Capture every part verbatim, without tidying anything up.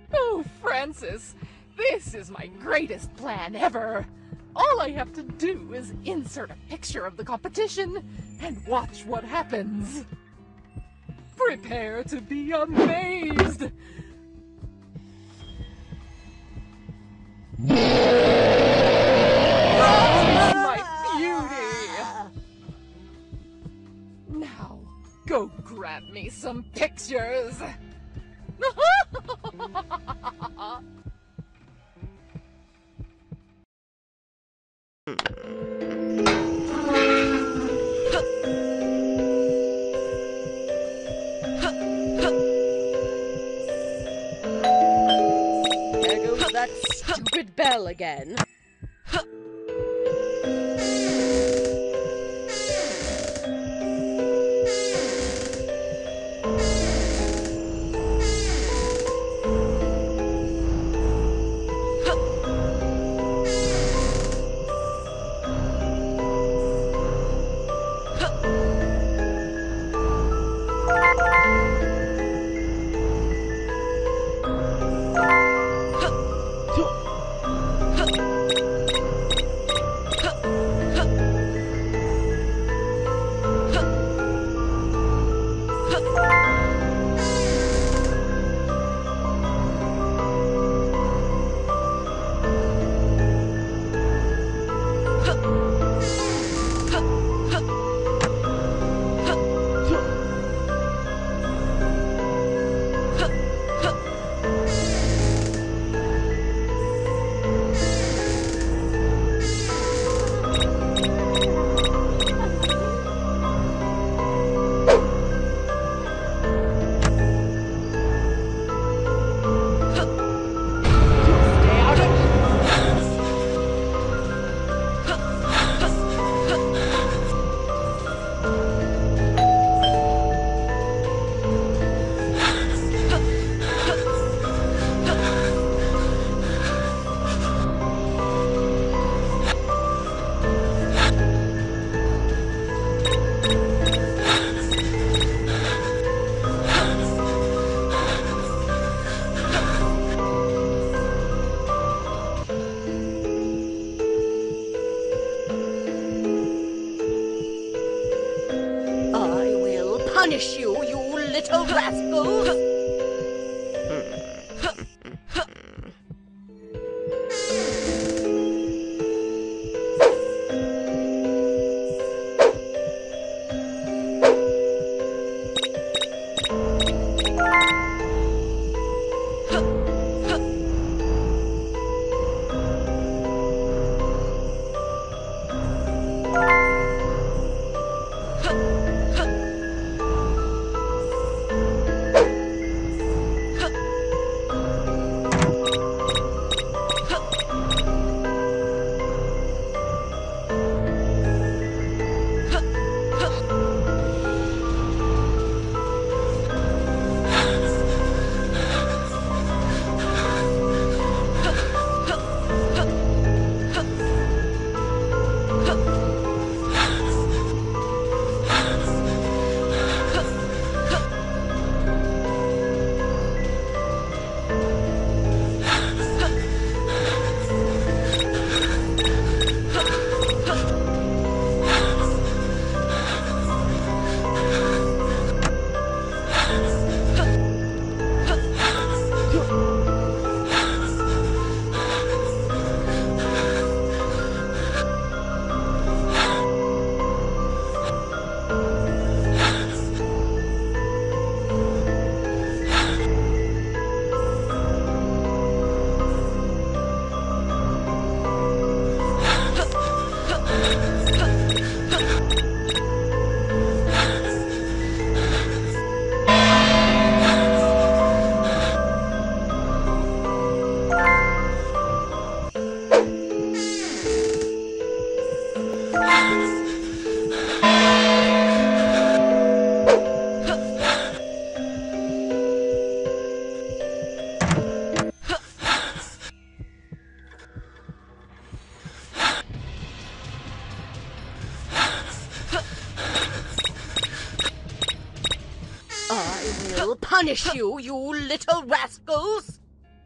Oh, Francis, this is my greatest plan ever. All I have to do is insert a picture of the competition and watch what happens. Prepare to be amazed. Oh, my beauty. Now, go grab me some pictures. There goes that stupid bell again. Punish you, you little rascals! I will punish you, you little rascals!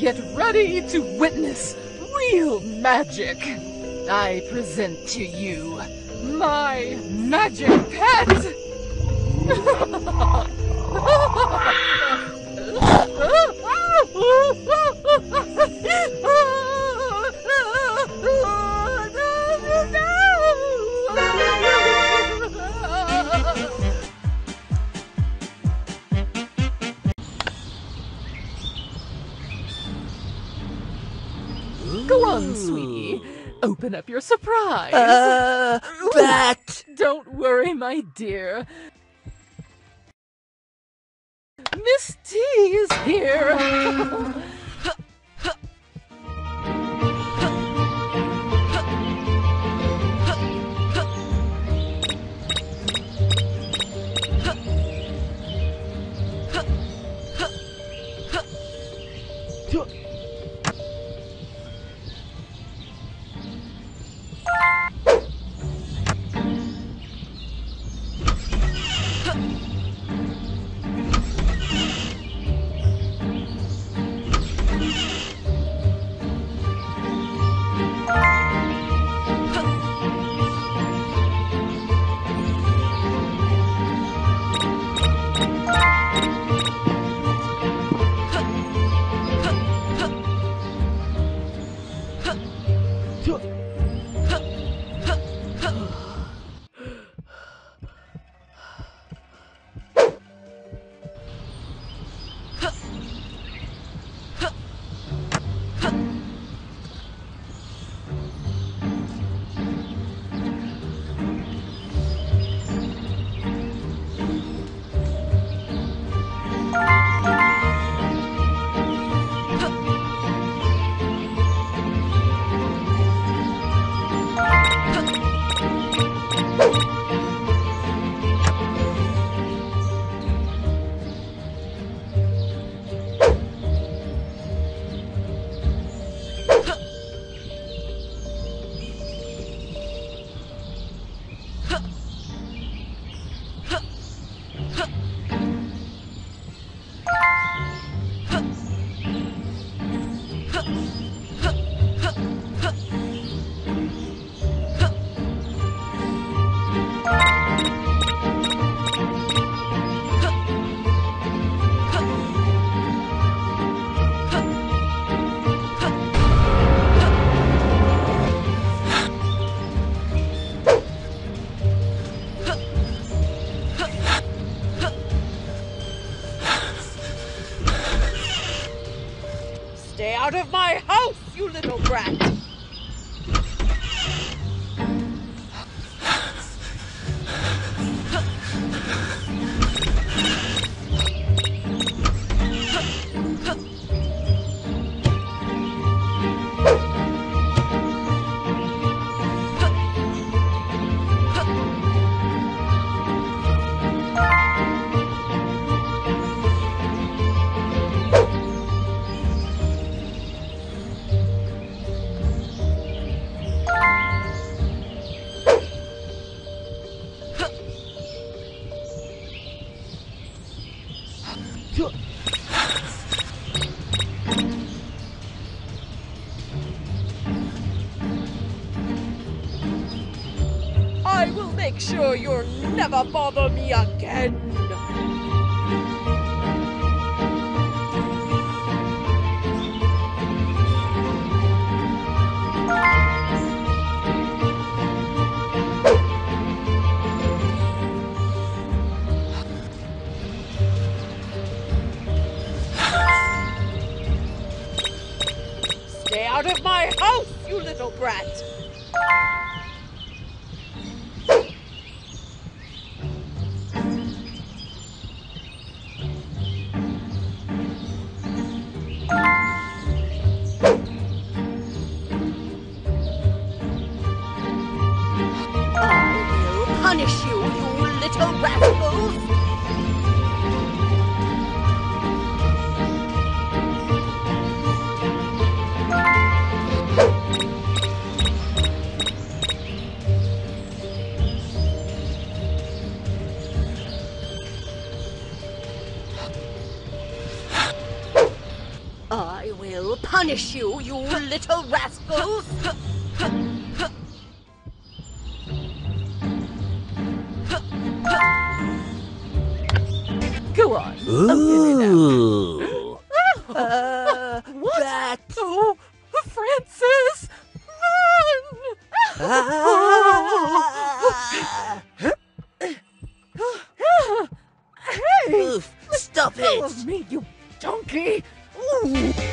Get ready to witness real magic. I present to you my magic pet! Go on, sweetie. Open up your surprise. Uh, bat! Don't worry, my dear. Miss T is here. Stay out of my house, you little brat! I will make sure you'll never bother me again! Stay out of my house, you little brat! Punish you, you little rascals! I will punish you, you little rascals! Go on. Okay, now. Ooh. Uh, What? Bat. Oh, Francis! Run! Ah. Hey! Oof, stop Let go it! of me, you donkey! Ooh.